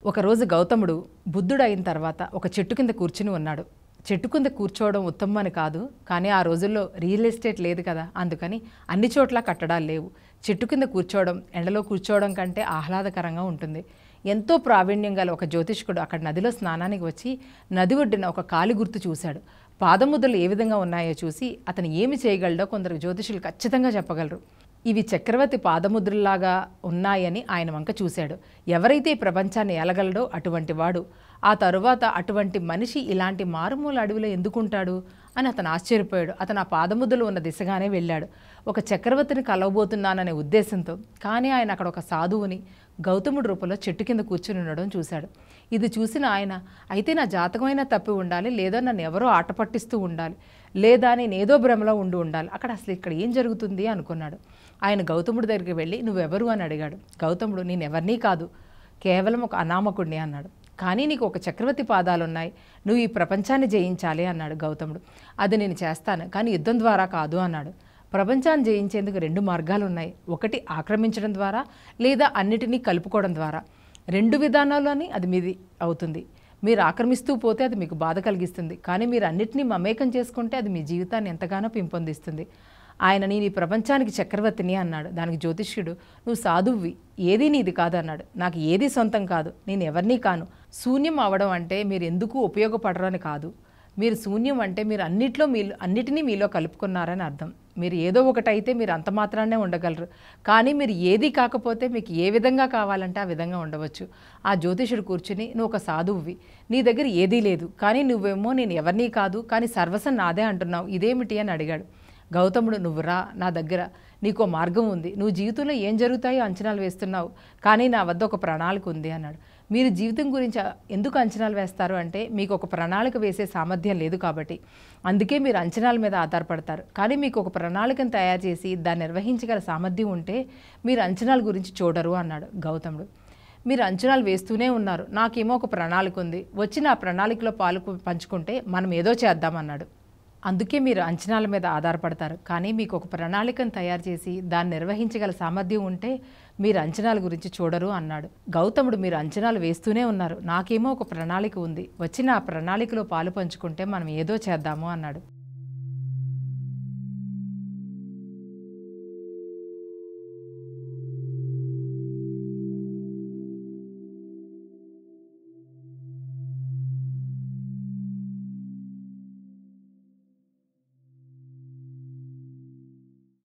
ఒకరోజు గౌతముడు బుద్ధుడైన తర్వాత ఒక చెట్టు కింద కూర్చుని ఉన్నాడు. చెట్టు కింద కూర్చోవడం ఉత్తమం అని కాదు, కానీ ఆ రోజుల్లో రియల్ ఎస్టేట్ లేదు కదా, అందుకని అన్ని చోట్ల కట్టడాలు లేవు. చెట్టు కింద కూర్చోవడం ఎండలో కూర్చోవడం కంటే ఆహ్లాదకరంగా ఉంటుంది. ఎంతో ప్రావీణ్యం గల ఒక జ్యోతిష్కుడు అక్కడ నదిలో స్నానానికి వచ్చి నది ఒడ్డున ఒక కాలి గుర్తు చూశాడు. పాదముద్రలు ఏ విధంగా ఉన్నాయో చూసి అతను ఏమి చేయగలడో కొందరు జ్యోతిషులు ఖచ్చితంగా చెప్పగలరు. ఇవి చక్రవర్తి పాదముద్రలాగా ఉన్నాయని ఆయన వంక చూశాడు. ఎవరైతే ఈ ప్రపంచాన్ని ఏలగలడో అటువంటి వాడు. ఆ తరువాత అటువంటి మనిషి ఇలాంటి మారుమూల అడవిలో ఎందుకుంటాడు అని అతను ఆశ్చర్యపోయాడు. అతను ఆ పాదముద్రలు ఉన్న దిశగానే వెళ్ళాడు. ఒక చక్రవర్తిని కలవబోతున్నాననే ఉద్దేశంతో. కానీ ఆయన అక్కడ ఒక సాధువుని గౌతముడి రూపంలో చెట్టు కింద కూర్చుని ఉండడం చూశాడు. ఇది చూసిన ఆయన, అయితే నా జాతకమైనా తప్పి ఉండాలి, లేదా నన్ను ఎవరో ఆట పట్టిస్తూ ఉండాలి, లేదా నేనేదో భ్రమలో ఉండాలి, అక్కడ అసలు ఇక్కడ ఏం జరుగుతుంది అనుకున్నాడు. ఆయన గౌతముడి దగ్గరికి వెళ్ళి నువ్వెవరు అని అడిగాడు. గౌతముడు, నేను ఎవరినీ కాదు, కేవలం ఒక అనామకుడిని అన్నాడు. కానీ నీకు ఒక చక్రవర్తి పాదాలున్నాయి, నువ్వు ఈ ప్రపంచాన్ని జయించాలి అన్నాడు గౌతముడు. అది నేను చేస్తాను, కానీ యుద్ధం ద్వారా కాదు అన్నాడు. ప్రపంచాన్ని జయించేందుకు రెండు మార్గాలు ఉన్నాయి. ఒకటి ఆక్రమించడం ద్వారా, లేదా అన్నిటినీ కలుపుకోవడం ద్వారా. రెండు విధానాల్లోని అది మీది అవుతుంది. మీరు ఆక్రమిస్తూ పోతే అది మీకు బాధ కలిగిస్తుంది, కానీ మీరు అన్నిటినీ మమేకం చేసుకుంటే అది మీ జీవితాన్ని ఎంతగానో పెంపొందిస్తుంది. ఆయన నేను ఈ ప్రపంచానికి చక్రవర్తిని అన్నాడు. దానికి జ్యోతిష్యుడు, నువ్వు సాధువ్వి, ఏదీ నీది కాదు అన్నాడు. నాకు ఏదీ సొంతం కాదు, నేను ఎవరినీ కాను. శూన్యం అవడం అంటే మీరు ఎందుకు ఉపయోగపడరు అని కాదు. మీరు శూన్యం అంటే మీరు అన్నిటినీ మీలో కలుపుకున్నారని అర్థం. మీరు ఏదో ఒకటైతే మీరు అంత మాత్రాన్నే ఉండగలరు, కానీ మీరు ఏది కాకపోతే మీకు ఏ విధంగా కావాలంటే ఆ విధంగా ఉండవచ్చు. ఆ జ్యోతిషుడు కూర్చుని, నువ్వు ఒక సాధువువి, నీ దగ్గర ఏదీ లేదు, కానీ నువ్వేమో నేను ఎవరినీ కాదు, కానీ సర్వస్వం నాదే అంటున్నావు, ఇదేమిటి అని అడిగాడు. గౌతముడు, నువ్వు రా నా దగ్గర, నీకో మార్గం ఉంది. నువ్వు జీవితంలో ఏం జరుగుతాయో అంచనాలు వేస్తున్నావు, కానీ నా వద్ద ఒక ప్రణాళిక ఉంది అన్నాడు. మీరు జీవితం గురించి ఎందుకు అంచనాలు వేస్తారు అంటే మీకు ఒక ప్రణాళిక వేసే సామర్థ్యం లేదు కాబట్టి. అందుకే మీరు అంచనాల మీద ఆధారపడతారు. కానీ మీకు ఒక ప్రణాళికను తయారు చేసి దాన్ని నిర్వహించగల సామర్థ్యం ఉంటే మీరు అంచనాల గురించి చూడరు అన్నాడు గౌతముడు. మీరు అంచనాలు వేస్తూనే ఉన్నారు, నాకేమో ఒక ప్రణాళిక ఉంది, వచ్చి నా ప్రణాళికలో పంచుకుంటే మనం ఏదో చేద్దామన్నాడు. అందుకే మీరు అంచనాల మీద ఆధారపడతారు, కానీ మీకు ఒక ప్రణాళికను తయారు చేసి దాన్ని నిర్వహించగల సామర్థ్యం ఉంటే మీరు అంచనాల గురించి చూడరు అన్నాడు. గౌతముడు, మీరు అంచనాలు వేస్తూనే ఉన్నారు, నాకేమో ఒక ప్రణాళిక ఉంది, వచ్చి నా ప్రణాళికలో పాలు పంచుకుంటే మనం ఏదో చేద్దాము అన్నాడు.